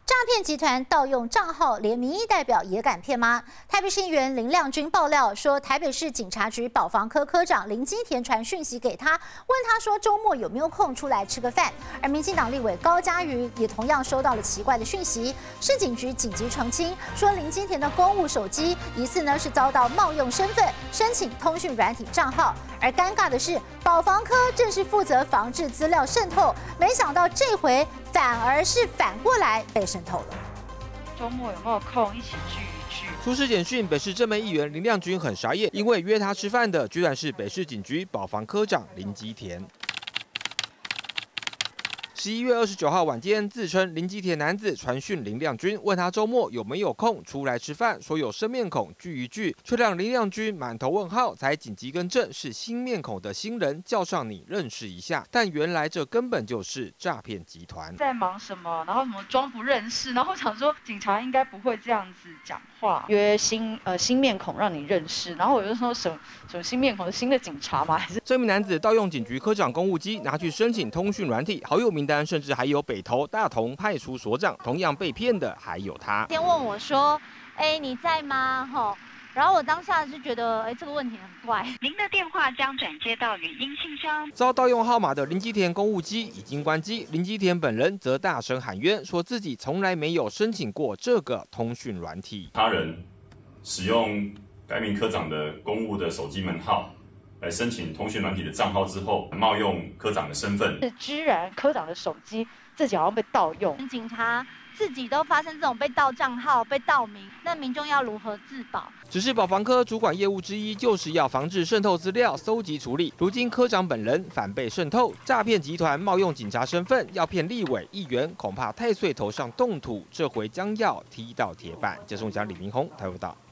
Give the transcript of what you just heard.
诈骗集团盗用账号，连民意代表也敢骗吗？台北市议员林亮君爆料说，台北市警察局保防科科长林基田传讯息给他，问他说周末有没有空出来吃个饭。而民进党立委高嘉瑜也同样收到了奇怪的讯息，市警局紧急澄清说，林基田的公务手机疑似是遭到冒用身份申请通讯软体账号。而尴尬的是，保防科正是负责防治资料渗透，没想到这回反而是反过来被渗透了。 周末有没有空一起聚一聚？ 出示简讯，北市正门议员林亮君很傻眼，因为约他吃饭的居然是北市警局保防科长林基田。11月29号晚间，自称林基田男子传讯林亮君，问他周末有没有空出来吃饭，说有生面孔聚一聚，却让林亮君满头问号，才紧急更正是新面孔的新人，叫上你认识一下。但原来这根本就是诈骗集团。 在忙什么？然后什么装不认识？然后我想说，警察应该不会这样子讲话，约新面孔让你认识。然后我就说什么新面孔？新的警察吗？还是这名男子盗用警局科长公务机，拿去申请通讯软体，好友名单甚至还有北投、大同派出所长。同样被骗的还有他。 先问我说：“你在吗？”吼。然后我当下是觉得，这个问题很怪。 您的电话将转接到语音信箱。 遭盗用号码的林基田公务机已经关机，林基田本人则大声喊冤，说自己从来没有申请过这个通讯软体。 他人使用该名科长的公务的手机门号来申请通讯软体的账号之后，冒用科长的身份， 居然科长的手机自己好像被盗用， 警察自己都发生这种被盗账号、被盗名，那民众要如何自保？ 只是保防科主管业务之一，就是要防治渗透资料搜集处理。如今科长本人反被渗透，诈骗集团冒用警察身份要骗立委议员，恐怕太岁头上动土，这回将要踢到铁板。接送讲李明宏台报道。